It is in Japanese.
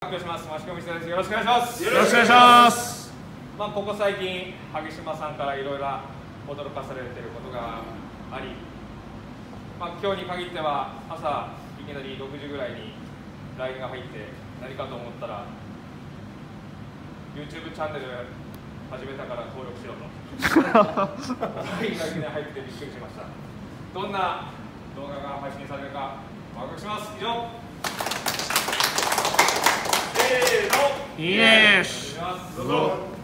発表します。マシコミです。よろしくお願いします。 よろしくお願いします。 ここ最近萩島さんからいろいろ驚かされていることがあり、今日に限っては朝いきなり6時ぐらいに LINE が入って何かと思ったら YouTube チャンネル始めたから登録しろと LINE がいきなり入ってびっくりしました。どんな動画が配信されるかワクワクします。以上。せーの。 いいです。 どうぞ。